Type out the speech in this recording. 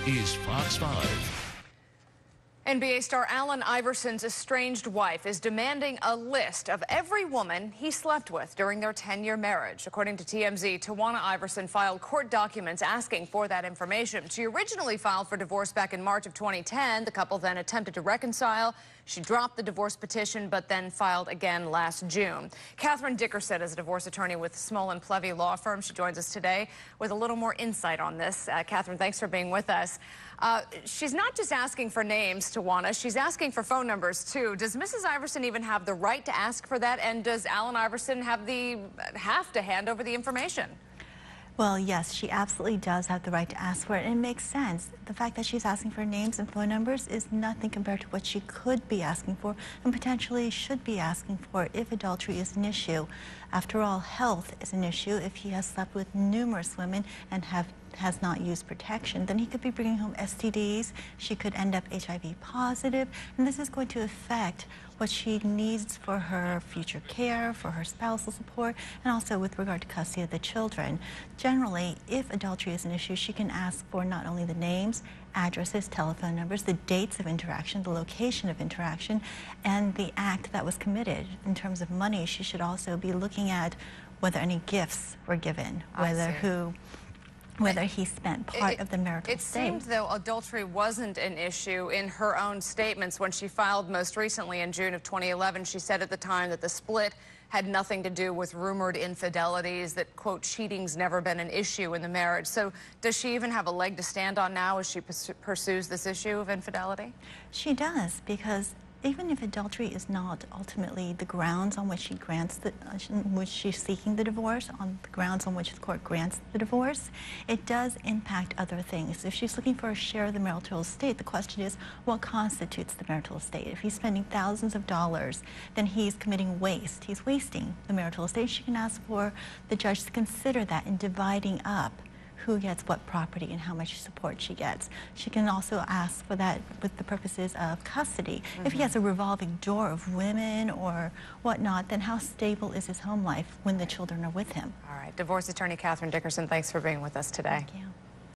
is Fox 5. NBA star Allen Iverson's estranged wife is demanding a list of every woman he slept with during their 10-year marriage. According to TMZ, Tawanna Iverson filed court documents asking for that information. She originally filed for divorce back in March of 2010. The couple then attempted to reconcile. She dropped the divorce petition, but then filed again last June. Kathryn Dickerson is a divorce attorney with SmolenPlevy law firm. She joins us today with a little more insight on this. Kathryn, thanks for being with us. She's not just asking for names, Tawanna. She's asking for phone numbers, too. Does Mrs. Iverson even have the right to ask for that? And does Allen Iverson have to hand over the information? Well, yes, she absolutely does have the right to ask for it, and it makes sense. The fact that she's asking for names and phone numbers is nothing compared to what she could be asking for and potentially should be asking for if adultery is an issue. After all, health is an issue. If he has slept with numerous women and has not used protection, then he could be bringing home STDs. She could end up HIV positive, and this is going to affect what she needs for her future care, for her spousal support, and also with regard to custody of the children. Generally, if adultery is an issue, she can ask for not only the names, addresses, telephone numbers, the dates of interaction, the location of interaction, and the act that was committed. In terms of money, she should also be looking at whether any gifts were given, whether he spent part of the marital estate. It seemed, though, adultery wasn't an issue in her own statements. When she filed most recently in June of 2011, she said at the time that the split had nothing to do with rumored infidelities, that, quote, cheating's never been an issue in the marriage. So does she even have a leg to stand on now as she pursues this issue of infidelity? She does, because even if adultery is not ultimately the grounds on which she grants which she's seeking the divorce, on the grounds on which the court grants the divorce, it does impact other things. If she's looking for a share of the marital estate, the question is, what constitutes the marital estate? If he's spending thousands of dollars, then he's committing waste. He's wasting the marital estate. She can ask for the judge to consider that in dividing up who gets what property and how much support she gets. She can also ask for that with the purposes of custody. If he has a revolving door of women or whatnot, then how stable is his home life when the children are with him? All right. Divorce attorney Kathryn Dickerson, thanks for being with us today. Thank you.